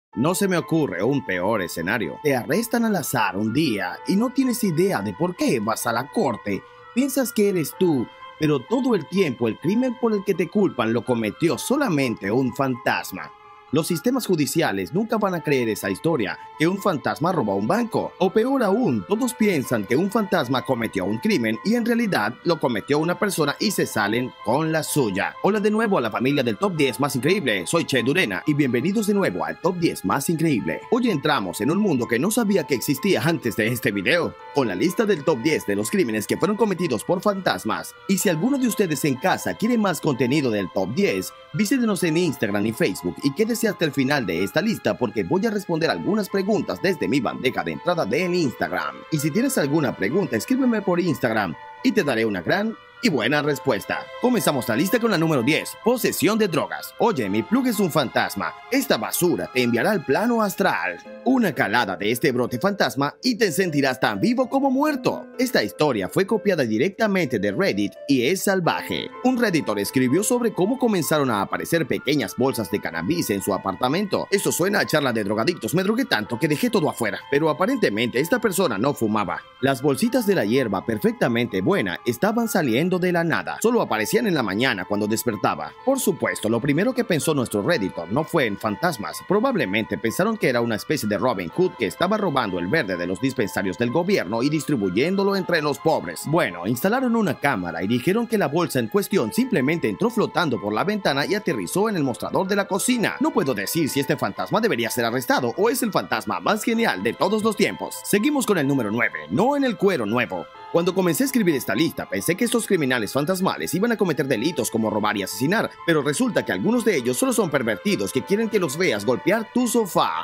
No se me ocurre un peor escenario. Te arrestan al azar un día y no tienes idea de por qué vas a la corte. Piensas que eres tú, pero todo el tiempo el crimen por el que te culpan lo cometió solamente un fantasma. Los sistemas judiciales nunca van a creer esa historia, que un fantasma robó un banco. O peor aún, todos piensan que un fantasma cometió un crimen y en realidad lo cometió una persona y se salen con la suya. Hola de nuevo a la familia del Top 10 Más Increíble, soy Che Durena y bienvenidos de nuevo al Top 10 Más Increíble. Hoy entramos en un mundo que no sabía que existía antes de este video, con la lista del Top 10 de los crímenes que fueron cometidos por fantasmas. Y si alguno de ustedes en casa quiere más contenido del Top 10, visítenos en Instagram y Facebook y quédese hasta el final de esta lista porque voy a responder algunas preguntas desde mi bandeja de entrada de Instagram. Y si tienes alguna pregunta, escríbeme por Instagram y te daré una gran y buena respuesta. Comenzamos la lista con la número 10, posesión de drogas. Oye, mi plug es un fantasma. Esta basura te enviará al plano astral. Una calada de este brote fantasma y te sentirás tan vivo como muerto. Esta historia fue copiada directamente de Reddit y es salvaje. Un redditor escribió sobre cómo comenzaron a aparecer pequeñas bolsas de cannabis en su apartamento. Eso suena a charla de drogadictos, me drogué tanto que dejé todo afuera. Pero aparentemente esta persona no fumaba. Las bolsitas de la hierba perfectamente buena estaban saliendo de la nada, solo aparecían en la mañana cuando despertaba. Por supuesto, lo primero que pensó nuestro redditor no fue en fantasmas, probablemente pensaron que era una especie de Robin Hood que estaba robando el verde de los dispensarios del gobierno y distribuyéndolo entre los pobres. Bueno, instalaron una cámara y dijeron que la bolsa en cuestión simplemente entró flotando por la ventana y aterrizó en el mostrador de la cocina. No puedo decir si este fantasma debería ser arrestado o es el fantasma más genial de todos los tiempos. Seguimos con el número 9, no en el cuero nuevo. Cuando comencé a escribir esta lista, pensé que estos criminales fantasmales iban a cometer delitos como robar y asesinar, pero resulta que algunos de ellos solo son pervertidos que quieren que los veas golpear tu sofá.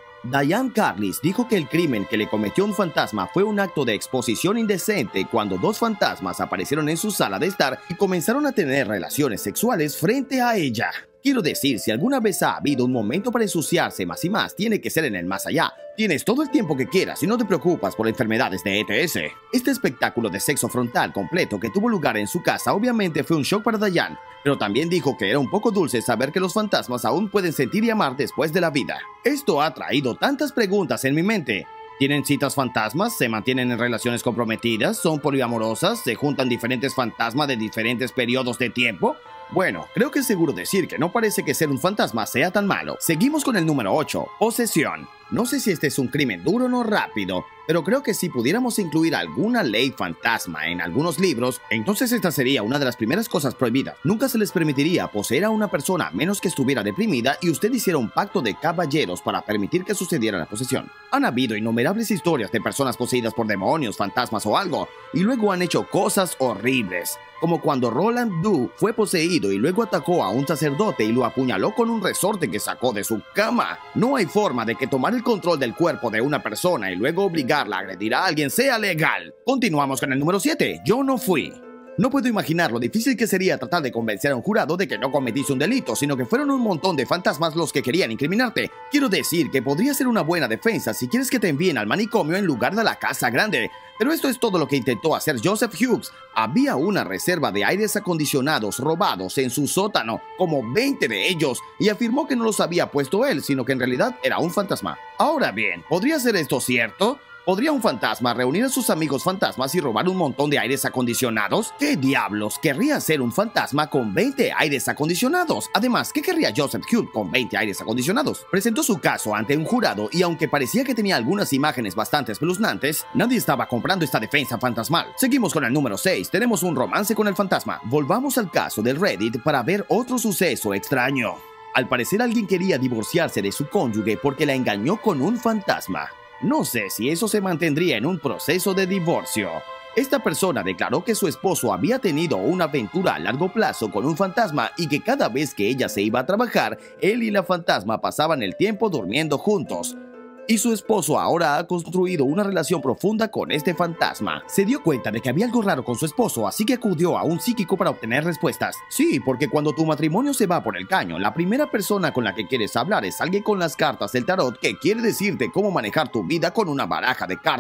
Diane Carlis dijo que el crimen que le cometió un fantasma fue un acto de exposición indecente cuando dos fantasmas aparecieron en su sala de estar y comenzaron a tener relaciones sexuales frente a ella. Quiero decir, si alguna vez ha habido un momento para ensuciarse más y más, tiene que ser en el más allá. Tienes todo el tiempo que quieras y no te preocupas por enfermedades de ETS. Este espectáculo de sexo frontal completo que tuvo lugar en su casa obviamente fue un shock para Diane, pero también dijo que era un poco dulce saber que los fantasmas aún pueden sentir y amar después de la vida. Esto ha traído tantas preguntas en mi mente. ¿Tienen citas fantasmas? ¿Se mantienen en relaciones comprometidas? ¿Son poliamorosas? ¿Se juntan diferentes fantasmas de diferentes periodos de tiempo? Bueno, creo que es seguro decir que no parece que ser un fantasma sea tan malo. Seguimos con el número 8, posesión. No sé si este es un crimen duro o no rápido, pero creo que si pudiéramos incluir alguna ley fantasma en algunos libros, entonces esta sería una de las primeras cosas prohibidas. Nunca se les permitiría poseer a una persona a menos que estuviera deprimida y usted hiciera un pacto de caballeros para permitir que sucediera la posesión. Han habido innumerables historias de personas poseídas por demonios, fantasmas o algo, y luego han hecho cosas horribles. Como cuando Roland Doe fue poseído y luego atacó a un sacerdote y lo apuñaló con un resorte que sacó de su cama. No hay forma de que tomar el control del cuerpo de una persona y luego obligarla a agredir a alguien sea legal. Continuamos con el número 7, yo no fui. No puedo imaginar lo difícil que sería tratar de convencer a un jurado de que no cometiste un delito, sino que fueron un montón de fantasmas los que querían incriminarte. Quiero decir que podría ser una buena defensa si quieres que te envíen al manicomio en lugar de la casa grande. Pero esto es todo lo que intentó hacer Joseph Hughes. Había una reserva de aires acondicionados robados en su sótano, como 20 de ellos, y afirmó que no los había puesto él, sino que en realidad era un fantasma. Ahora bien, ¿podría ser esto cierto? ¿Podría un fantasma reunir a sus amigos fantasmas y robar un montón de aires acondicionados? ¿Qué diablos querría hacer un fantasma con 20 aires acondicionados? Además, ¿qué querría Joseph Hughes con 20 aires acondicionados? Presentó su caso ante un jurado y aunque parecía que tenía algunas imágenes bastante espeluznantes, nadie estaba comprando esta defensa fantasmal. Seguimos con el número 6, tenemos un romance con el fantasma. Volvamos al caso del Reddit para ver otro suceso extraño. Al parecer alguien quería divorciarse de su cónyuge porque la engañó con un fantasma. No sé si eso se mantendría en un proceso de divorcio. Esta persona declaró que su esposo había tenido una aventura a largo plazo con un fantasma y que cada vez que ella se iba a trabajar, él y la fantasma pasaban el tiempo durmiendo juntos. Y su esposo ahora ha construido una relación profunda con este fantasma. Se dio cuenta de que había algo raro con su esposo, así que acudió a un psíquico para obtener respuestas. Sí, porque cuando tu matrimonio se va por el caño, la primera persona con la que quieres hablar es alguien con las cartas del tarot que quiere decirte cómo manejar tu vida con una baraja de cartas.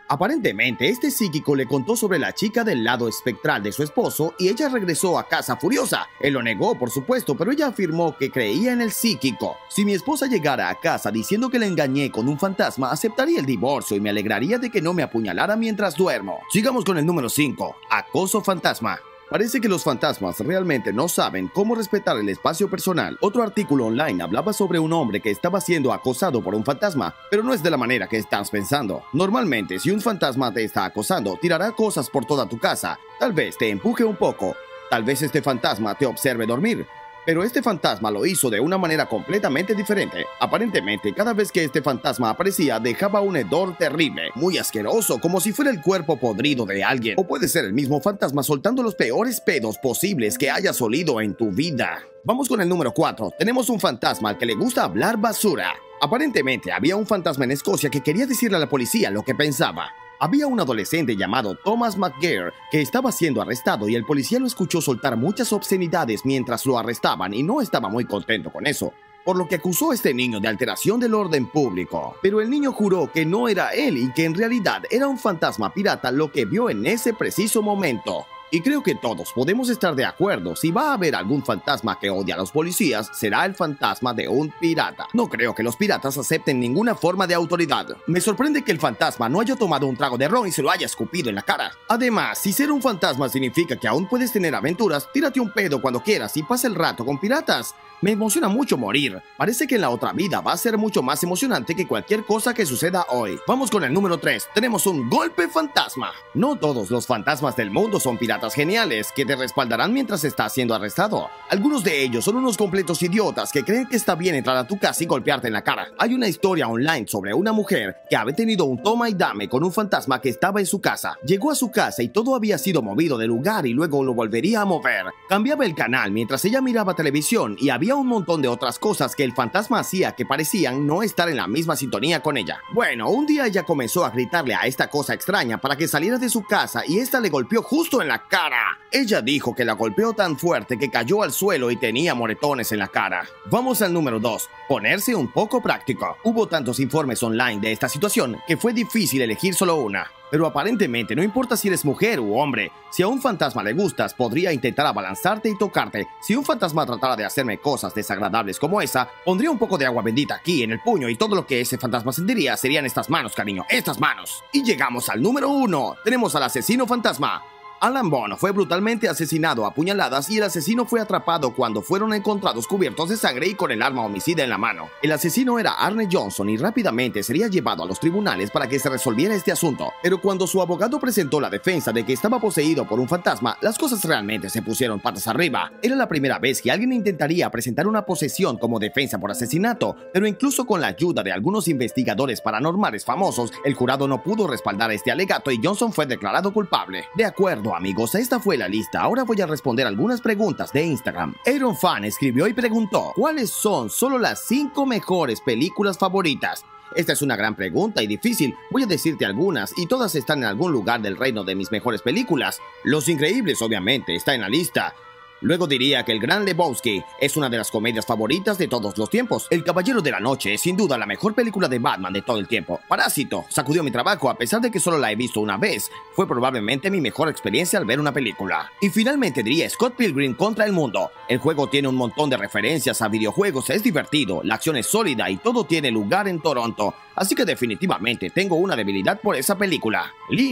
Aparentemente, este psíquico le contó sobre la chica del lado espectral de su esposo y ella regresó a casa furiosa. Él lo negó, por supuesto, pero ella afirmó que creía en el psíquico. Si mi esposa llegara a casa diciendo que la engañé con un fantasma, aceptaría el divorcio y me alegraría de que no me apuñalara mientras duermo. Sigamos con el número 5. Acoso fantasma. Parece que los fantasmas realmente no saben cómo respetar el espacio personal. Otro artículo online hablaba sobre un hombre que estaba siendo acosado por un fantasma, pero no es de la manera que estás pensando. Normalmente, si un fantasma te está acosando, tirará cosas por toda tu casa. Tal vez te empuje un poco. Tal vez este fantasma te observe dormir. Pero este fantasma lo hizo de una manera completamente diferente. Aparentemente, cada vez que este fantasma aparecía, dejaba un hedor terrible, muy asqueroso, como si fuera el cuerpo podrido de alguien. O puede ser el mismo fantasma soltando los peores pedos posibles que hayas olido en tu vida. Vamos con el número 4. Tenemos un fantasma al que le gusta hablar basura. Aparentemente, había un fantasma en Escocia que quería decirle a la policía lo que pensaba. Había un adolescente llamado Thomas McGear que estaba siendo arrestado y el policía lo escuchó soltar muchas obscenidades mientras lo arrestaban y no estaba muy contento con eso, por lo que acusó a este niño de alteración del orden público. Pero el niño juró que no era él y que en realidad era un fantasma pirata lo que vio en ese preciso momento. Y creo que todos podemos estar de acuerdo, si va a haber algún fantasma que odia a los policías, será el fantasma de un pirata. No creo que los piratas acepten ninguna forma de autoridad. Me sorprende que el fantasma no haya tomado un trago de ron y se lo haya escupido en la cara. Además, si ser un fantasma significa que aún puedes tener aventuras, tírate un pedo cuando quieras y pasa el rato con piratas. Me emociona mucho morir. Parece que en la otra vida va a ser mucho más emocionante que cualquier cosa que suceda hoy. Vamos con el número 3. Tenemos un golpe fantasma. No todos los fantasmas del mundo son piratas geniales que te respaldarán mientras estás siendo arrestado. Algunos de ellos son unos completos idiotas que creen que está bien entrar a tu casa y golpearte en la cara. Hay una historia online sobre una mujer que había tenido un toma y dame con un fantasma que estaba en su casa. Llegó a su casa y todo había sido movido de lugar y luego lo volvería a mover. Cambiaba el canal mientras ella miraba televisión y había un montón de otras cosas que el fantasma hacía que parecían no estar en la misma sintonía con ella. Bueno, un día ella comenzó a gritarle a esta cosa extraña para que saliera de su casa y esta le golpeó justo en la cara. Ella dijo que la golpeó tan fuerte que cayó al suelo y tenía moretones en la cara. Vamos al número 2. Ponerse un poco práctico. Hubo tantos informes online de esta situación que fue difícil elegir solo una. Pero aparentemente no importa si eres mujer u hombre, si a un fantasma le gustas, podría intentar abalanzarte y tocarte. Si un fantasma tratara de hacerme cosas desagradables como esa, pondría un poco de agua bendita aquí en el puño y todo lo que ese fantasma sentiría serían estas manos, cariño, estas manos. Y llegamos al número 1. Tenemos al asesino fantasma. Alan Bono fue brutalmente asesinado a puñaladas y el asesino fue atrapado cuando fueron encontrados cubiertos de sangre y con el arma homicida en la mano. El asesino era Arne Johnson y rápidamente sería llevado a los tribunales para que se resolviera este asunto. Pero cuando su abogado presentó la defensa de que estaba poseído por un fantasma, las cosas realmente se pusieron patas arriba. Era la primera vez que alguien intentaría presentar una posesión como defensa por asesinato, pero incluso con la ayuda de algunos investigadores paranormales famosos, el jurado no pudo respaldar este alegato y Johnson fue declarado culpable. De acuerdo, amigos, esta fue la lista. Ahora voy a responder algunas preguntas de Instagram. Aaron Fan escribió y preguntó: ¿cuáles son solo las 5 mejores películas favoritas? Esta es una gran pregunta y difícil. Voy a decirte algunas y todas están en algún lugar del reino de mis mejores películas. Los Increíbles, obviamente, está en la lista. Luego diría que El Gran Lebowski es una de las comedias favoritas de todos los tiempos. El Caballero de la Noche es sin duda la mejor película de Batman de todo el tiempo. Parásito sacudió mi trabajo a pesar de que solo la he visto una vez. Fue probablemente mi mejor experiencia al ver una película. Y finalmente diría Scott Pilgrim contra el mundo. El juego tiene un montón de referencias a videojuegos, es divertido, la acción es sólida y todo tiene lugar en Toronto. Así que definitivamente tengo una debilidad por esa película.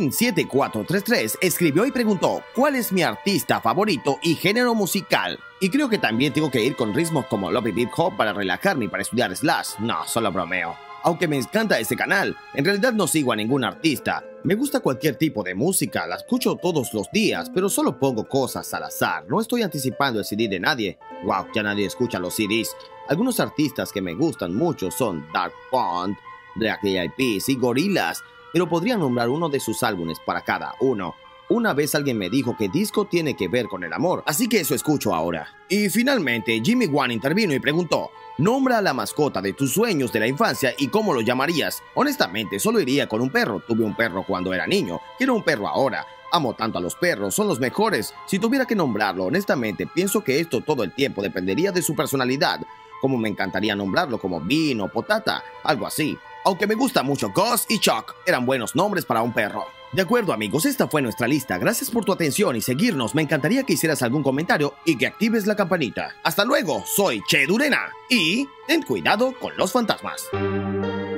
Lin7433 escribió y preguntó: ¿cuál es mi artista favorito y género musical? Y creo que también tengo que ir con ritmos como Love y Hip Hop para relajarme y para estudiar Slash. No, solo bromeo. Aunque me encanta ese canal, en realidad no sigo a ningún artista. Me gusta cualquier tipo de música, la escucho todos los días, pero solo pongo cosas al azar. No estoy anticipando el CD de nadie. Wow, ya nadie escucha los CDs. Algunos artistas que me gustan mucho son Dark Pond, Black Eyed Peas y Gorillaz, pero podría nombrar uno de sus álbumes para cada uno. Una vez alguien me dijo que disco tiene que ver con el amor, así que eso escucho ahora. Y finalmente Jimmy Wan intervino y preguntó: nombra a la mascota de tus sueños de la infancia y cómo lo llamarías. Honestamente, solo iría con un perro. Tuve un perro cuando era niño, quiero un perro ahora. Amo tanto a los perros, son los mejores. Si tuviera que nombrarlo, honestamente, pienso que esto todo el tiempo dependería de su personalidad. Como me encantaría nombrarlo como Bean o Potata, algo así. aunque me gusta mucho Gus y Chuck, eran buenos nombres para un perro. De acuerdo amigos, esta fue nuestra lista. Gracias por tu atención y seguirnos. Me encantaría que hicieras algún comentario y que actives la campanita. Hasta luego, soy Che Durena y ten cuidado con los fantasmas.